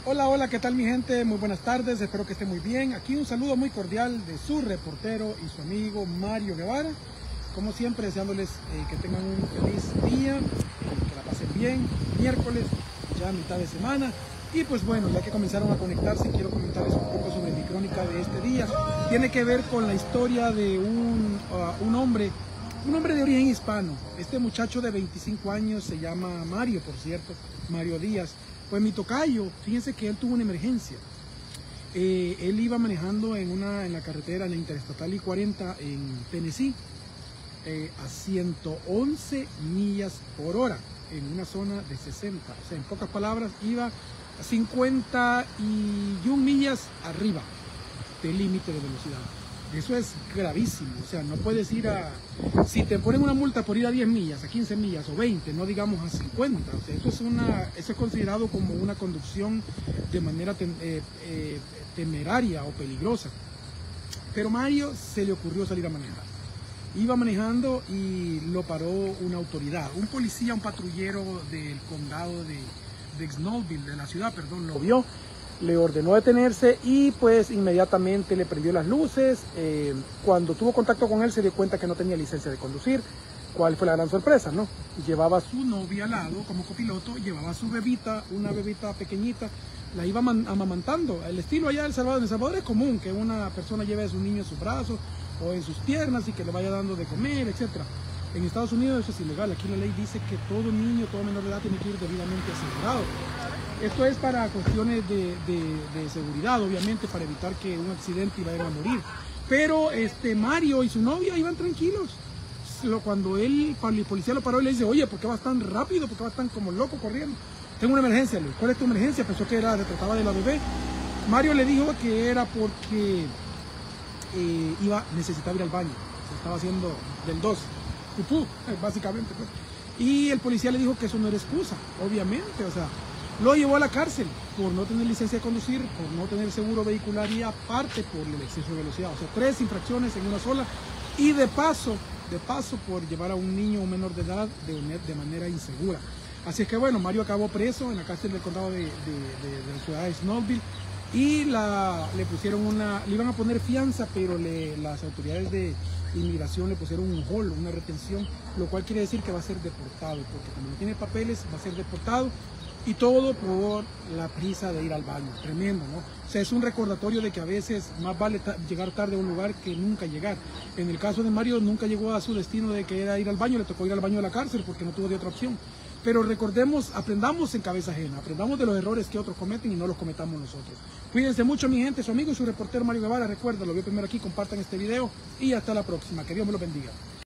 Hola, hola, ¿qué tal mi gente? Muy buenas tardes, espero que esté muy bien. Aquí un saludo muy cordial de su reportero y su amigo Mario Guevara. Como siempre, deseándoles que tengan un feliz día, que la pasen bien, miércoles, ya mitad de semana. Y pues bueno, ya que comenzaron a conectarse, quiero comentarles un poco sobre mi crónica de este día. Tiene que ver con la historia de un hombre de origen hispano. Este muchacho de 25 años se llama Mario, por cierto, Mario Díaz. Pues mi tocayo, fíjense que él tuvo una emergencia. Él iba manejando en la carretera, en la Interestatal I-40 en Tennessee, a 111 millas por hora, en una zona de 60. O sea, en pocas palabras, iba a 51 millas arriba del límite de velocidad. Eso es gravísimo, o sea, no puedes ir si te ponen una multa por ir a 10 millas, a 15 millas o 20, no digamos a 50, o sea, eso es considerado como una conducción de manera temeraria o peligrosa. Pero Mario se le ocurrió salir a manejar. Iba manejando y lo paró una autoridad, un policía, un patrullero del condado de Knoxville, de la ciudad, perdón, lo vio. Le ordenó detenerse y pues inmediatamente le prendió las luces. Cuando tuvo contacto con él se dio cuenta que no tenía licencia de conducir. ¿Cuál fue la gran sorpresa, no? Llevaba a su novia al lado como copiloto, llevaba a su bebita, una bebita pequeñita, la iba amamantando. El estilo allá en El Salvador es común que una persona lleve a su niño en sus brazos o en sus piernas y que le vaya dando de comer, etc. En Estados Unidos eso es ilegal. Aquí la ley dice que todo niño, todo menor de edad tiene que ir debidamente asegurado. Esto es para cuestiones de seguridad, obviamente, para evitar que un accidente vaya a morir. Pero Mario y su novia iban tranquilos. Cuando el policía lo paró y le dice, oye, ¿por qué vas tan rápido? ¿Por qué vas tan como loco corriendo? Tengo una emergencia, Luis. ¿Cuál es tu emergencia? Pensó que se trataba de la bebé. Mario le dijo que era porque necesitaba ir al baño. Se estaba haciendo del 2, pupú, básicamente. Pues. Y el policía le dijo que eso no era excusa, obviamente, o sea, lo llevó a la cárcel por no tener licencia de conducir, por no tener seguro vehicular y aparte por el exceso de velocidad. O sea, 3 infracciones en una sola y de paso por llevar a un niño o menor de edad de manera insegura. Así es que bueno, Mario acabó preso en la cárcel del condado de la ciudad de Knoxville y le iban a poner fianza, pero las autoridades de inmigración le pusieron un hold, una retención, lo cual quiere decir que va a ser deportado, porque como no tiene papeles va a ser deportado. Y todo por la prisa de ir al baño. Tremendo, ¿no? O sea, es un recordatorio de que a veces más vale llegar tarde a un lugar que nunca llegar. En el caso de Mario, nunca llegó a su destino de que era ir al baño, le tocó ir al baño de la cárcel porque no tuvo de otra opción. Pero recordemos, aprendamos en cabeza ajena, aprendamos de los errores que otros cometen y no los cometamos nosotros. Cuídense mucho, mi gente, su amigo y su reportero Mario Guevara. Recuerda, lo veo primero aquí, compartan este video y hasta la próxima. Que Dios me lo bendiga.